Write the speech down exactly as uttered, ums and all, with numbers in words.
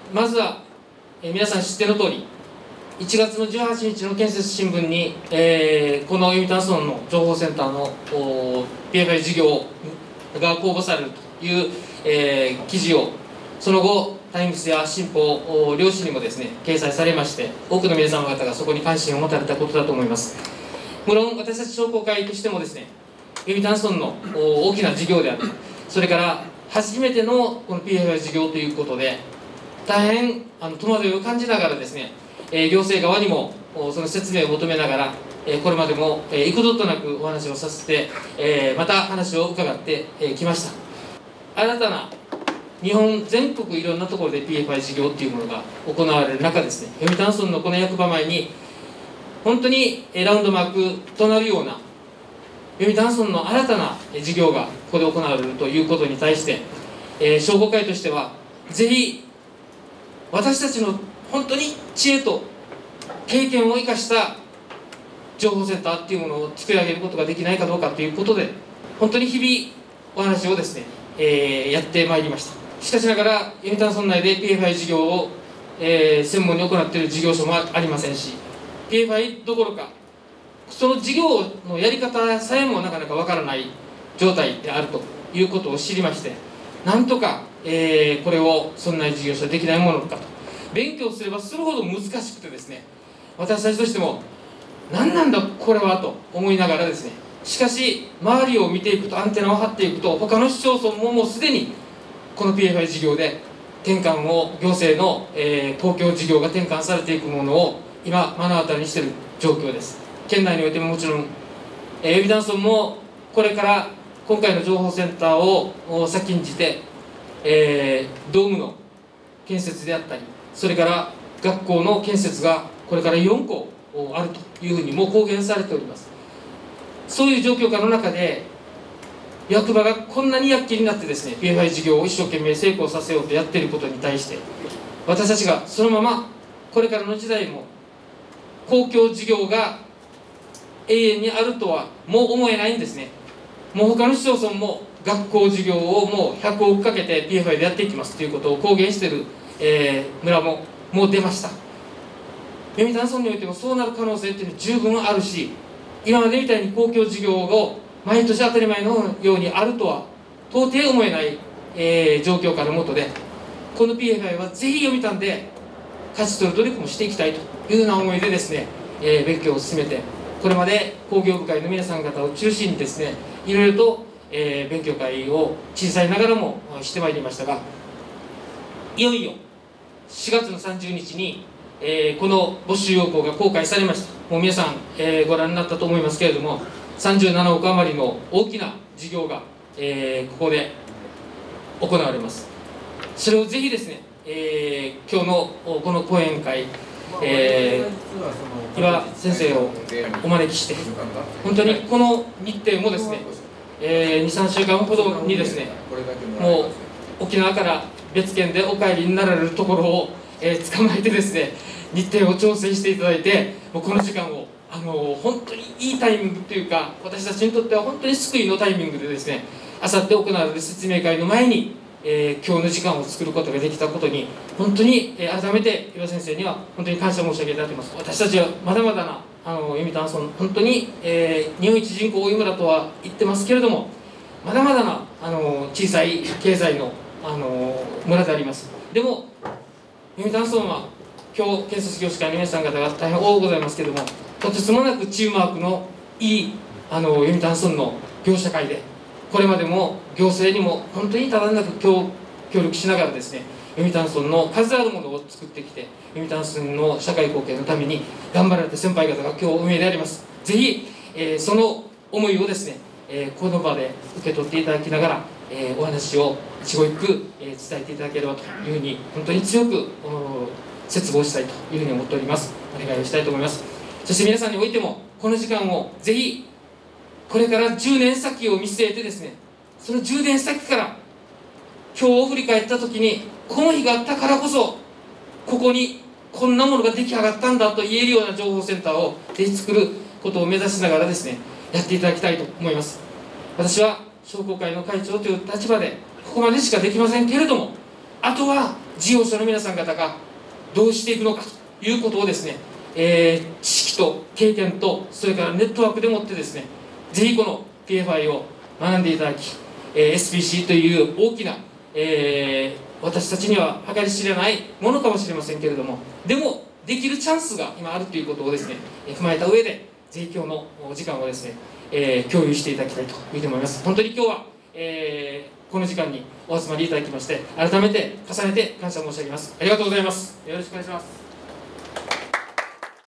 まずは、えー、皆さん知っての通り、いちがつのじゅうはちにちの建設新聞に、えー、この読谷村の情報センターの ピーエフアイ 事業が公募されるという、えー、記事を、その後タイムズや新報両紙にもですね掲載されまして、多くの皆様方がそこに関心を持たれたことだと思います。無論私たち商工会としてもですね、読谷村の大きな事業である、それから初めてのこの ピーエフアイ 事業ということで、大変あの戸惑いを感じながらですね、えー、行政側にもその説明を求めながら、えー、これまでも、えー、幾度となくお話をさせて、えー、また話を伺ってき、えー、ました。新たな日本全国いろんなところで ピーエフアイ 事業っていうものが行われる中ですね、読谷村のこの役場前に本当にラウンドマークとなるような読谷村の新たな事業がここで行われるということに対して、えー、商工会としてはぜひ私たちの本当に知恵と経験を生かした情報センターっていうものを作り上げることができないかどうかということで、本当に日々お話をですね、えー、やってまいりました。しかしながら読谷村内で ピーエフアイ 事業を、えー、専門に行っている事業所もありませんし、 ピーエフアイ どころかその事業のやり方さえもなかなかわからない状態であるということを知りまして、なんとか、えー、これを村内事業所できないものかと勉強すればするほど難しくてですね、私たちとしても何なんだこれはと思いながらですね、しかし周りを見ていくと、アンテナを張っていくと、他の市町村ももうすでにこの ピーエフアイ 事業で転換を、行政の、えー、公共事業が転換されていくものを今目の当たりにしている状況です。県内においてももちろん、えー、読谷村もこれから今回の情報センターを先んじて、えー、ドームの建設であったり、それから学校の建設がこれからよんこあるというふうにもう公言されております。そういう状況下の中で役場がこんなに躍起になってですね ピーエフアイ 事業を一生懸命成功させようとやっていることに対して、私たちがそのままこれからの時代も公共事業が永遠にあるとはもう思えないんですね。もう他の市町村も学校事業をもうひゃくおくかけて ピーエフアイ でやっていきますということを公言している、えー、村ももう出ました。読谷村においてもそうなる可能性っていうのは十分あるし、今までみたいに公共事業を毎年当たり前のようにあるとは到底思えない、えー、状況下の下で、この ピーエフアイ はぜひ読谷で勝ち取る努力もしていきたいというような思いでですね、えー、勉強を進めて、これまで工業部会の皆さん方を中心にですね、いろいろと、えー、勉強会を小さいながらもしてまいりましたが、いよいよしがつのさんじゅうにちに、えー、この募集要項が公開されました。もう皆さん、えー、ご覧になったと思いますけれども、さんじゅうななおく余りの大きな事業が、えー、ここで行われます。それをぜひですね、えー、今日のこの講演会、えー、岩先生をお招きして、本当にこの日程もですね、えー、にさんしゅうかんほどにですね、もう沖縄から別件でお帰りになられるところを、えー、捕まえてですね、日程を調整していただいて、もうこの時間をあのー、本当にいいタイミングというか、私たちにとっては本当に救いのタイミングでですね、あさって行われる説明会の前に、えー、今日の時間を作ることができたことに本当に、えー、改めて岩先生には本当に感謝申し上げたいと思います。私たちはまだまだなあの読谷村、本当に、えー、日本一人口多い村とは言ってますけれども、まだまだなあの小さい経済のあの村であります。でも読谷村は今日建設業者会の皆さん方が大変多ございますけれども、とてつもなくチームワークのいいあの読谷村の業者会で、これまでも行政にも本当にただなく協力しながらですね、読谷村の数あるものを作ってきて、読谷村の社会貢献のために頑張られた先輩方が今日お見えであります。ぜひ、えー、その思いをですね、えー、この場で受け取っていただきながら、えー、お話を一語一句、えー、伝えていただければというふうに本当に強く切望したいというふうに思っております。お願いをしたいと思います。そして皆さんにおいてもこの時間をぜひこれからじゅうねん先を見据えてですね、そのじゅうねん先から今日を振り返った時に、この日があったからこそここにこんなものが出来上がったんだと言えるような情報センターをぜひ作ることを目指しながらですね、やっていただきたいと思います。私は商工会の会長という立場でここまでしかできませんけれども、 あとは事業者の皆さん方がどうしていくのかということをですね、えー、知識と経験とそれからネットワークでもってですね、ぜひこの ピーエフアイ を学んでいただき、えー、エスピーシー という大きな、えー、私たちには計り知れないものかもしれませんけれども、でもできるチャンスが今あるということをですね、えー、踏まえた上でぜひ今日のお時間をですね、えー、共有していただきたいというふうに思います。本当に今日は、えー、この時間にお集まりいただきまして、改めて重ねて感謝申し上げます。ありがとうございます。よろしくお願いします。